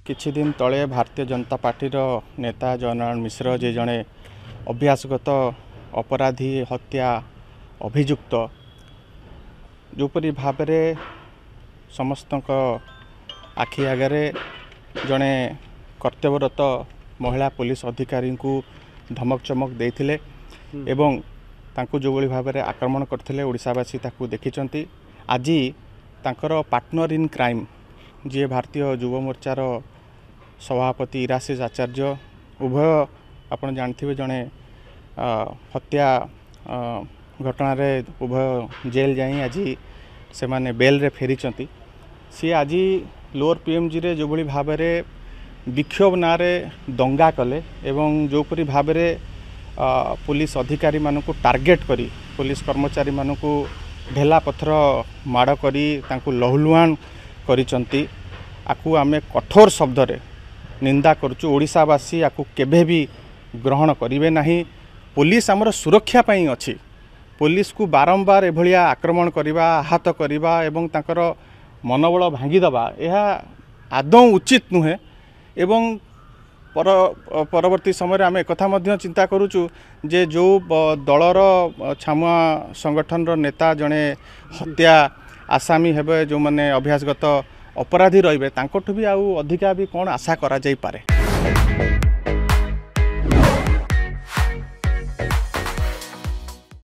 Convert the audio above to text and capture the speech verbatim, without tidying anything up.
किछि दिन तले भारतीय जनता पार्टी नेता जयनारायण मिश्र जे जड़े अभ्यासगत अपराधी हत्या अभियुक्त जोपरी भाव में समस्त आखि आगे जड़े कर्तव्यरत महिला पुलिस अधिकारी को धमक चमक देते एवं तांको जो भली भाव में आक्रमण करते ओडिशावासी ताकू देखिचंती। आज तांकर पार्टनर इन क्राइम जी भारतीय युव मोर्चार सभापति इराशिष आचार्य उभय आपण जानते जड़े हत्या घटना रे उभय जेल जाई आज से माने बेल रे फेरी सी आज लोअर पीएमजी रे जो भली भाव में विक्षोभ ना रे दंगा कले एवं जोपरी भाव में पुलिस अधिकारी मानकु टार्गेट करी पुलिस कर्मचारी मानकु ढेला पत्थर माड़ करी तांकु लहुलुहान करिसंती। आकु आमे कठोर शब्द रे निंदा करचु। ओडिशावासी आकु केबे भी ग्रहण करिवे नाही। पुलिस आमर सुरक्षा पई अछि। पुलिस को बारंबार एभलिया आक्रमण करिबा आहत करिबा एवं तांकर मनोबल भांगी दबा यह आदौ उचित नुहे एवं पर परवर्ती समय आम एक चिंता करुचु जे जो दलर छामुआ संगठन रो नेता जड़े हत्या आसामी हेबे जो माने अभ्यासगत अपराधी रहिबे तांकोठु भी आउ अधिका भी कौन आशा करा जाई पारे।